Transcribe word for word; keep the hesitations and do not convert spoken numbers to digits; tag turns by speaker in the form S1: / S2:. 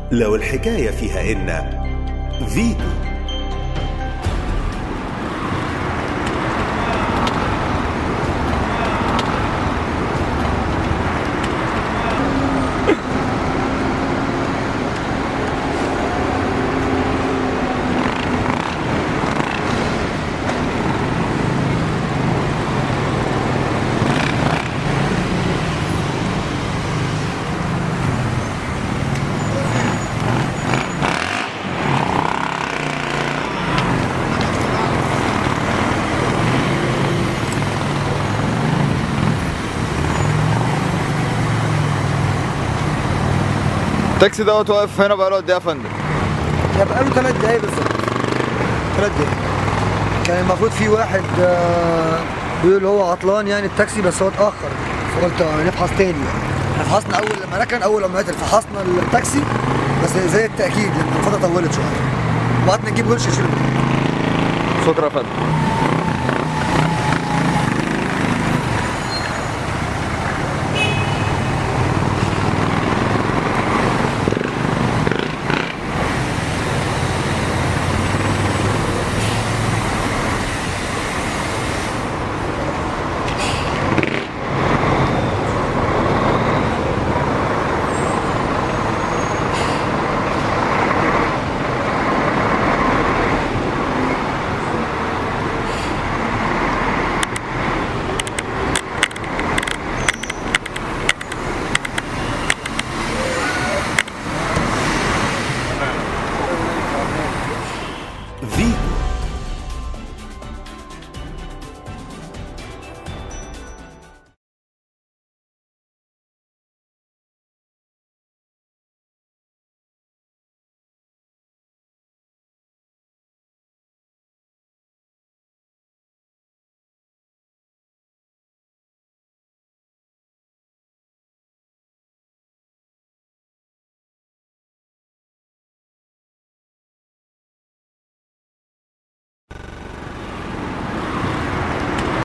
S1: لو الحكاية فيها إن فيتو.
S2: التاكسي دوت واقف هنا بقاله قد ايه يا فندم؟
S3: ده بقاله ثلاث دقايق بالظبط. ثلاث دقايق. كان المفروض في واحد آه بيقول هو عطلان يعني التاكسي، بس هو اتأخر، فقلت نفحص تاني يعني. احنا فحصنا أول لما ركن، أول لما قتل فحصنا التاكسي بس زي التأكيد لأن الفترة طولت شوية. وقعدنا نجيب ونش يشيل.
S2: شكرا يا فندم.